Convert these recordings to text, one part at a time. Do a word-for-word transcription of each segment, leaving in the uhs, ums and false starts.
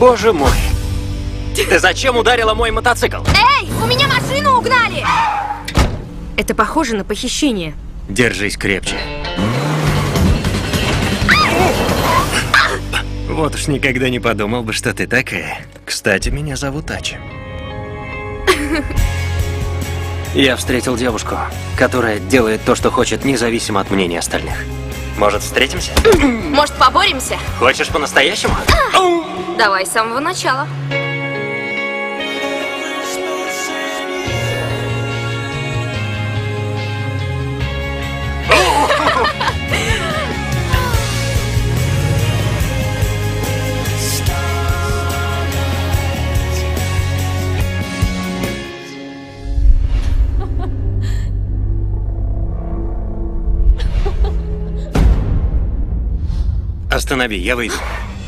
Боже мой. Ты зачем ударила мой мотоцикл? Эй, у меня машину угнали! Это похоже на похищение. Держись крепче. Вот уж никогда не подумал бы, что ты такая. Кстати, меня зовут Ачи. Я встретил девушку, которая делает то, что хочет, независимо от мнения остальных. Может, встретимся? Может, поборемся? Хочешь по-настоящему? Давай с самого начала. Останови, я выйду.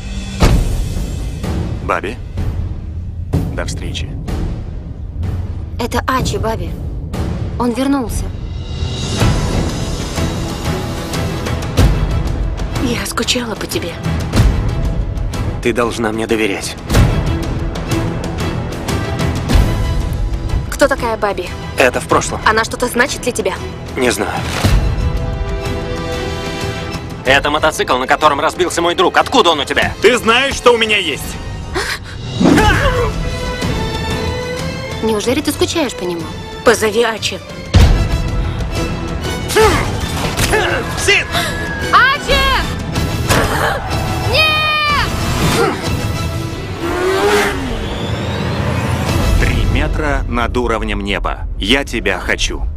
Баби, до встречи. Это Ачи, Баби. Он вернулся. Я скучала по тебе. Ты должна мне доверять. Кто такая Баби? Это в прошлом. Она что-то значит для тебя? Не знаю. Это мотоцикл, на котором разбился мой друг. Откуда он у тебя? Ты знаешь, что у меня есть? Неужели ты скучаешь по нему? Позови Ачи. Сын! Ачи! Нет! Три метра над уровнем неба. Я тебя хочу.